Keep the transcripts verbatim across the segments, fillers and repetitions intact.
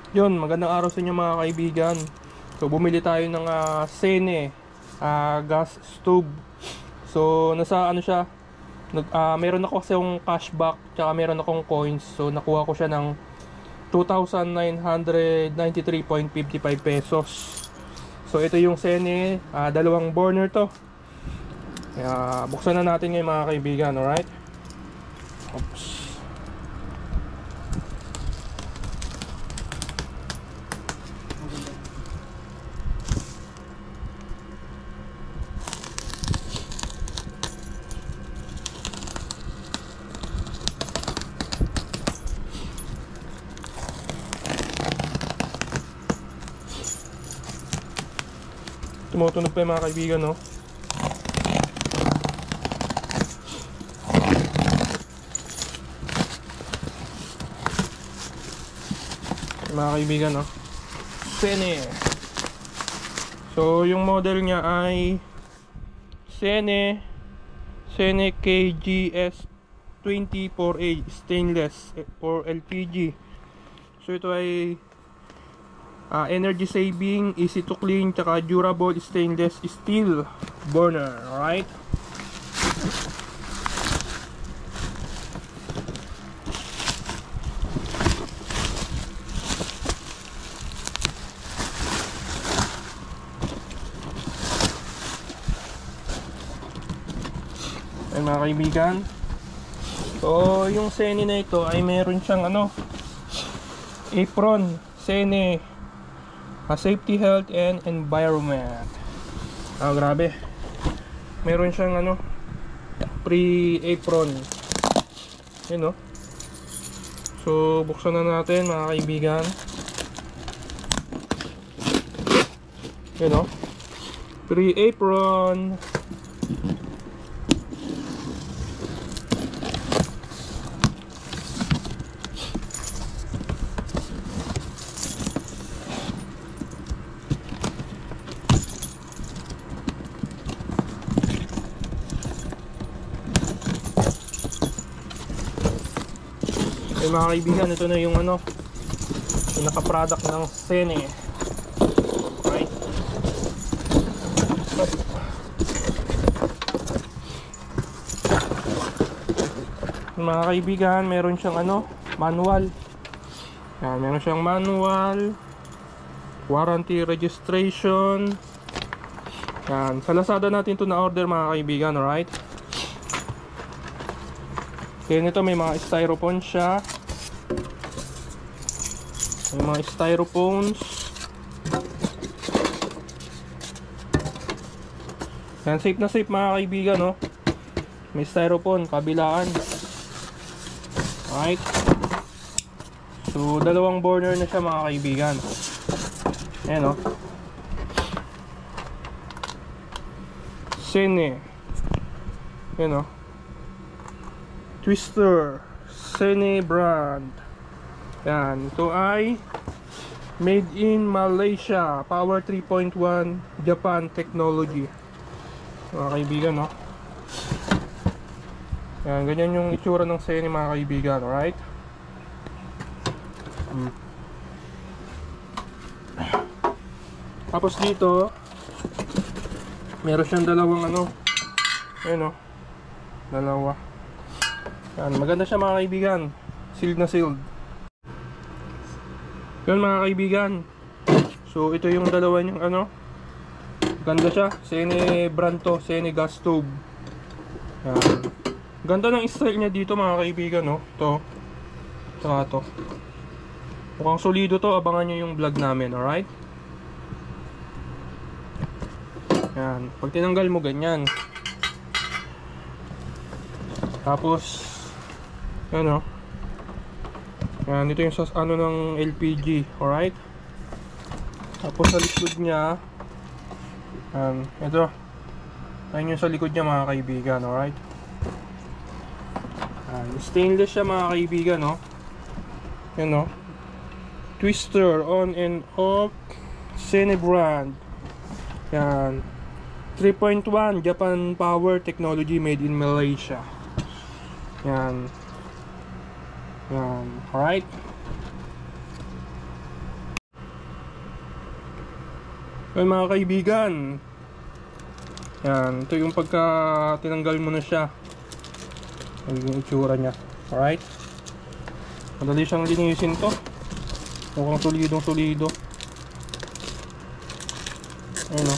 Yun, magandang araw sa inyo mga kaibigan. So bumili tayo ng uh, Zenne uh, gas stove. So nasa ano siya, nag, uh, meron ako kasi yung cashback, tsaka meron akong coins. So nakuha ko siya ng two thousand nine hundred ninety-three point five five pesos. So ito yung Zenne, uh, dalawang burner to. Kaya buksan na natin ngayon mga kaibigan, alright? Oops. Tumutunog pa yung mga kaibigan, no? Yung mga kaibigan, no? Zenne. So yung model niya ay Zenne Zenne K G S two oh four A stainless or L P G. So ito ay Uh, energy saving, easy to clean, tsaka durable stainless steel burner. Alright, ayun mga kaibigan. So yung Zenne na ito ay meron siyang ano, Apron Zenne Uh, safety, health, and environment. Ah, grabe. Meron siyang ano, pre-apron. Yun, no? So, buksan na natin mga kaibigan. Yun, no? Pre-apron. Eh mga kaibigan, ito na yung ano, yung naka-product ng Zenne. Right. Mga kaibigan, meron siyang ano, manual. Yan, meron siyang manual, warranty, registration. Yan, sa Lazada natin ito na order mga kaibigan, alright? Kaya nito may mga styrofoam siya. May mga styrofoams. Yan, safe na safe mga kaibigan, no? May styrofoam, kabilaan. Alright. So, dalawang burner na siya mga kaibigan. Ayan, no? Zenne. Ayan, no? Twister Zenne brand. Yan, ito ay made in Malaysia, power three point one Japan technology. Mga kaibigan, no? Yan, ganyan yung itsura ng Zenne mga kaibigan, alright? Hmm. Tapos dito meron siyang dalawang ano, ayun, no? Dalawa. Yan, maganda siya mga kaibigan. Sealed na sealed. Yun mga kaibigan. So ito yung dalawa niyang ano. Ganda siya. Zenne brand to. Zenne gas stove. Yan. Ganda ng style niya dito mga kaibigan, no? Ito. Saka to. Mukhang solido to. Abangan nyo yung vlog namin. Alright? Yan. Pag tinanggal mo ganyan. Tapos ano, yan, ito yung sa ano ng L P G, alright? Tapos sa likod niya, yan, ito, ayun yung sa likod niya mga kaibigan, alright? Yan, stainless siya mga kaibigan, no? Yan, no? Twister, on and off, Zenne brand. Yan, three point one Japan power technology, made in Malaysia. Yan. Yan, alright. Well, mga kaibigan, yan, ito yung pagka tinanggal mo na siya, yung itsura nya. Alright, madali siyang linisin to, mukhang solidong solido. Ayun o,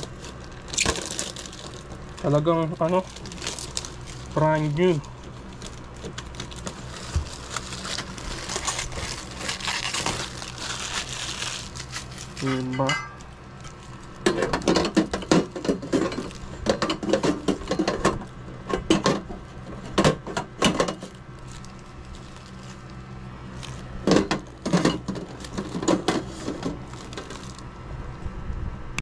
talagang ano, brand new. Diba?